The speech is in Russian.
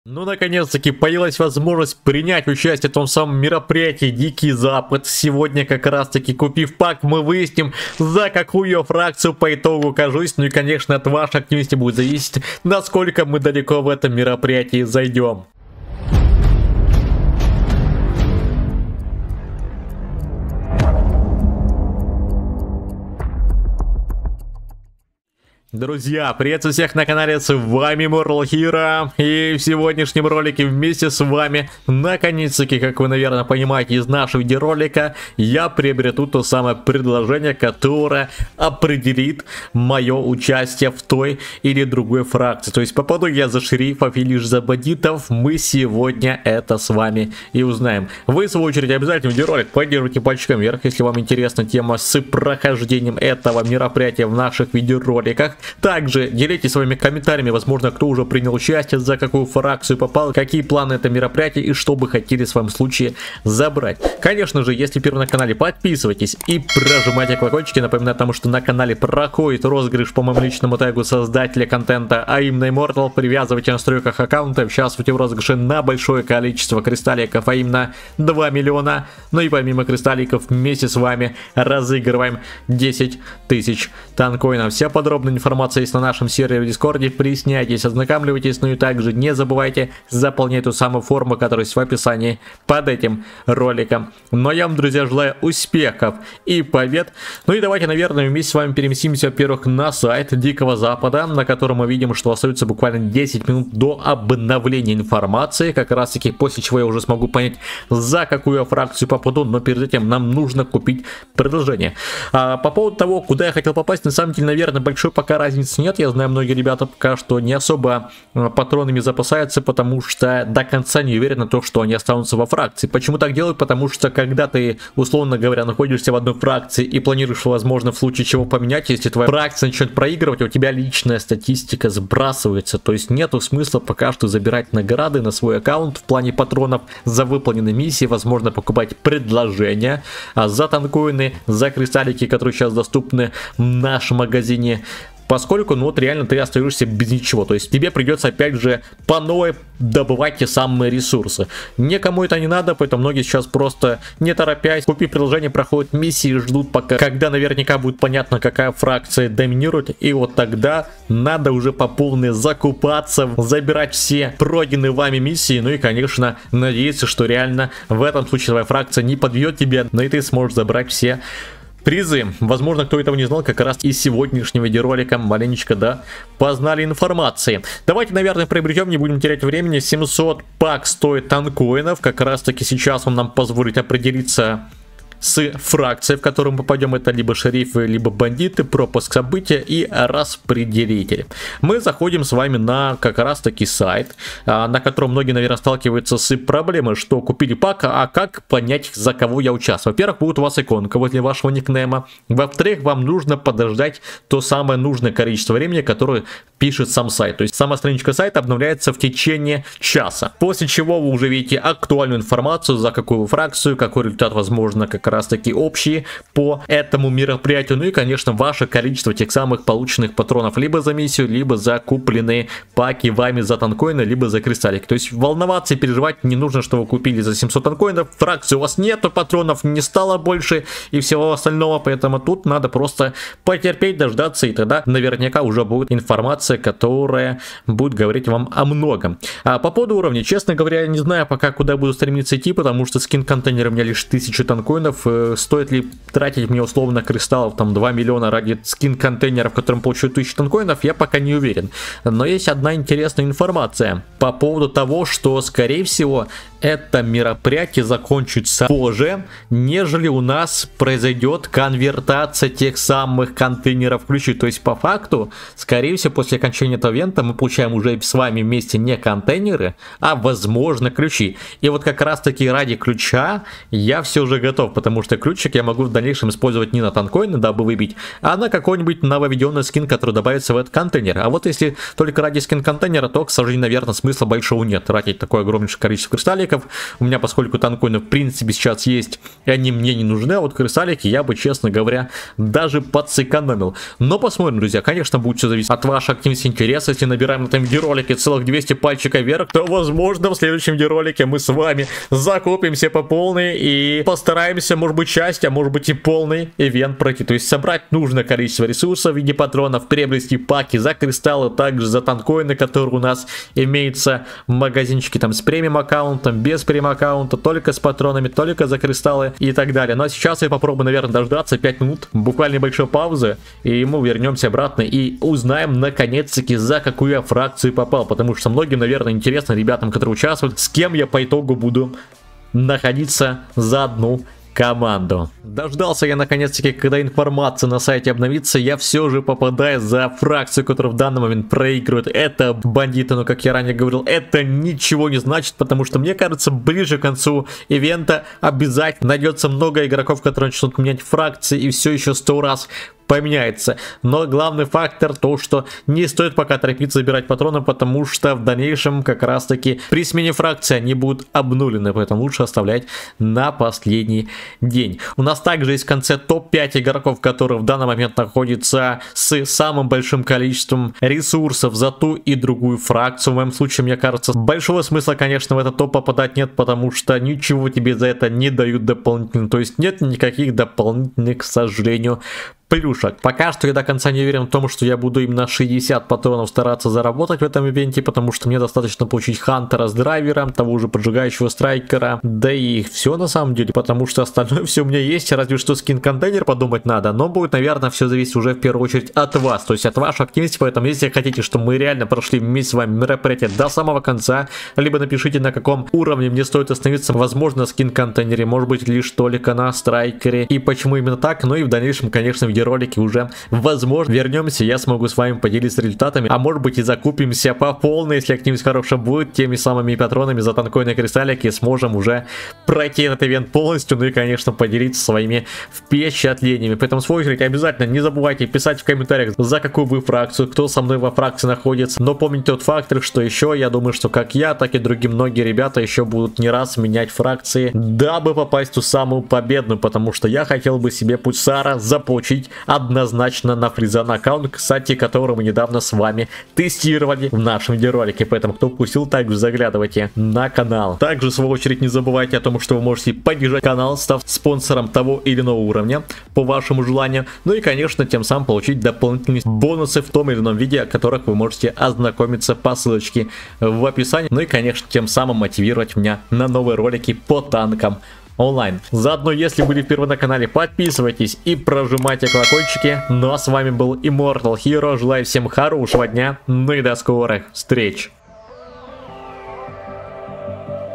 Ну, наконец-таки появилась возможность принять участие в том самом мероприятии Дикий Запад. Сегодня как раз-таки, купив пак, мы выясним, за какую я фракцию по итогу окажусь. Ну и, конечно, от вашей активности будет зависеть, насколько мы далеко в этом мероприятии зайдем. Друзья, приветствую всех на канале, с вами Mortal Hero, и в сегодняшнем ролике вместе с вами, наконец-таки, как вы, наверное, понимаете из нашего видеоролика, я приобрету то самое предложение, которое определит мое участие в той или другой фракции. То есть попаду я за шерифов или же за бандитов, мы сегодня это с вами и узнаем. Вы, в свою очередь, обязательно видеоролик поддерживайте пальчиком вверх, если вам интересна тема с прохождением этого мероприятия в наших видеороликах. Также делитесь своими комментариями, возможно, кто уже принял участие, за какую фракцию попал, какие планы это мероприятие и что бы хотели в своем случае забрать. Конечно же, если первый на канале, подписывайтесь и прожимайте колокольчики. Напоминаю о том, что на канале проходит розыгрыш по моему личному тегу создателя контента, а именно Immortal. Привязывайте в настройках аккаунта, участвуйте в розыгрыше на большое количество кристалликов, а именно 2 миллиона. Ну и помимо кристалликов, вместе с вами разыгрываем 10 тысяч танкоинов. Вся подробная информация есть на нашем сервере в Дискорде, присняйтесь, ознакомливайтесь, ну и также не забывайте заполнять ту самую форму, которая есть в описании под этим роликом. Но я вам, друзья, желаю успехов и побед. Ну и давайте, наверное, вместе с вами переместимся, во-первых, на сайт Дикого Запада, на котором мы видим, что остается буквально 10 минут до обновления информации, как раз таки после чего я уже смогу понять, за какую я фракцию попаду, но перед этим нам нужно купить предложение. По поводу того, куда я хотел попасть, на самом деле, наверное, большой пока разницы нет. Я знаю, многие ребята пока что не особо патронами запасаются, потому что до конца не уверены в том, что они останутся во фракции. Почему так делают? Потому что когда ты, условно говоря, находишься в одной фракции и планируешь, возможно, в случае чего поменять, если твоя фракция начнет проигрывать, у тебя личная статистика сбрасывается. То есть нету смысла пока что забирать награды на свой аккаунт в плане патронов за выполненные миссии. Возможно, покупать предложения за танкоины, за кристаллики, которые сейчас доступны в нашем магазине. Поскольку, ну вот реально ты остаешься без ничего. То есть тебе придется опять же по новой добывать те самые ресурсы. Никому это не надо, поэтому многие сейчас просто не торопясь, купив приложение, проходят миссии, ждут пока, когда наверняка будет понятно, какая фракция доминирует. И вот тогда надо уже по полной закупаться, забирать все пройденные вами миссии. Ну и, конечно, надеяться, что реально в этом случае твоя фракция не подведет тебя, но и ты сможешь забрать все призы. Возможно, кто этого не знал, как раз из сегодняшнего видеоролика маленечко, да, познали информации. Давайте, наверное, приобретем, не будем терять времени. 700 пак стоит танкоинов. Как раз таки сейчас он нам позволит определиться с фракцией, в которую мы попадем. Это либо шерифы, либо бандиты, пропуск события и распределители. Мы заходим с вами на как раз таки сайт, на котором многие, наверное, сталкиваются с проблемой, что купили пак, а как понять, за кого я участвую. Во-первых, будет у вас иконка возле вашего никнейма. Во-вторых, вам нужно подождать то самое нужное количество времени, которое пишет сам сайт. То есть сама страничка сайта обновляется в течение часа. После чего вы уже видите актуальную информацию, за какую фракцию, какой результат, возможно, как раз таки общие по этому мероприятию. Ну и, конечно, ваше количество тех самых полученных патронов либо за миссию, либо за купленные паки вами за танкоины, либо за кристаллик. То есть волноваться и переживать не нужно, что вы купили за 700 танкоинов, фракции у вас нету, патронов не стало больше и всего остального, поэтому тут надо просто потерпеть, дождаться, и тогда наверняка уже будет информация, которая будет говорить вам о многом. По поводу уровня, честно говоря, я не знаю пока, куда буду стремиться идти, потому что скин-контейнер у меня лишь 1000 танкоинов. Стоит ли тратить мне условно кристаллов, там 2 миллиона ради скин-контейнера, в котором получу 1000 танкоинов, я пока не уверен. Но есть одна интересная информация по поводу того, что, скорее всего, это мероприятие закончится позже, нежели у нас произойдет конвертация тех самых контейнеров ключей. То есть, по факту, скорее всего, после окончания этого ивента мы получаем уже с вами вместе не контейнеры, а, возможно, ключи. И вот как раз таки ради ключа я все же готов, потому потому что ключик я могу в дальнейшем использовать не на танкоины, дабы выбить, а на какой-нибудь нововведенный скин, который добавится в этот контейнер. А вот если только ради скин-контейнера, то, к сожалению, наверное, смысла большого нет тратить такое огромнейшее количество кристалликов. У меня, поскольку танкоины в принципе сейчас есть, и они мне не нужны, а вот кристаллики я бы, честно говоря, даже подсэкономил. Но посмотрим, друзья, конечно, будет все зависеть от вашей активности, интереса. Если набираем на этом видеоролике целых 200 пальчиков вверх, то, возможно, в следующем видеоролике мы с вами закупимся по полной и постараемся, может быть, часть, а может быть и полный ивент пройти. То есть собрать нужное количество ресурсов в виде патронов, приобрести паки за кристаллы, также за танкоины, которые у нас имеются в магазинчике, там с премиум аккаунтом, без премиум аккаунта, только с патронами, только за кристаллы и так далее. Ну а сейчас я попробую, наверное, дождаться 5 минут, буквально небольшой паузы, и мы вернемся обратно и узнаем наконец-таки, за какую я фракцию попал, потому что многим, наверное, интересно, ребятам, которые участвуют, с кем я по итогу буду находиться за одну команду. Дождался я наконец-таки, когда информация на сайте обновится. Я все же попадаю за фракцию, которая в данный момент проигрывает. Это бандиты, но как я ранее говорил, это ничего не значит, потому что мне кажется, ближе к концу ивента обязательно найдется много игроков, которые начнут менять фракции, и все еще 100 раз поменяется. Но главный фактор то, что не стоит пока торопиться забирать патроны, потому что в дальнейшем как раз таки при смене фракции они будут обнулены, поэтому лучше оставлять на последний день. У нас также есть в конце топ-5 игроков, которые в данный момент находятся с самым большим количеством ресурсов за ту и другую фракцию. В моем случае, мне кажется, большого смысла, конечно, в этот топ попадать нет, потому что ничего тебе за это не дают дополнительно, то есть нет никаких дополнительных, к сожалению, плюшек. Пока что я до конца не уверен в том, что я буду именно 60 патронов стараться заработать в этом ивенте, потому что мне достаточно получить Хантера с драйвером, того же поджигающего страйкера, да и все на самом деле, потому что остальное все у меня есть, разве что скин-контейнер подумать надо, но будет, наверное, все зависеть уже в первую очередь от вас, то есть от вашей активности, поэтому если хотите, чтобы мы реально прошли вместе с вами мероприятие до самого конца, либо напишите, на каком уровне мне стоит остановиться, возможно, скин-контейнере, может быть, лишь только на страйкере, и почему именно так, ну и в дальнейшем, конечно, в ролики уже, возможно, вернемся, я смогу с вами поделиться результатами, а может быть и закупимся по полной, если активность хорошая будет, теми самыми патронами за танкоины кристаллики, и сможем уже пройти этот ивент полностью, ну и, конечно, поделиться своими впечатлениями. Поэтому, в свою очередь, обязательно не забывайте писать в комментариях, за какую вы фракцию, кто со мной во фракции находится, но помните тот фактор, что еще, я думаю, что как я, так и другие многие ребята еще будут не раз менять фракции, дабы попасть в ту самую победную, потому что я хотел бы себе Пульсара заполучить однозначно на Фризан аккаунт, кстати, который мы недавно с вами тестировали в нашем видеоролике, поэтому кто упустил, также заглядывайте на канал. Также, в свою очередь, не забывайте о том, что вы можете поддержать канал, став спонсором того или иного уровня, по вашему желанию, ну и, конечно, тем самым получить дополнительные бонусы в том или ином виде, о которых вы можете ознакомиться по ссылочке в описании, ну и, конечно, тем самым мотивировать меня на новые ролики по танкам онлайн. Заодно, если были впервые на канале, подписывайтесь и прожимайте колокольчики. Ну а с вами был Immortal Hero. Желаю всем хорошего дня, ну и до скорых встреч.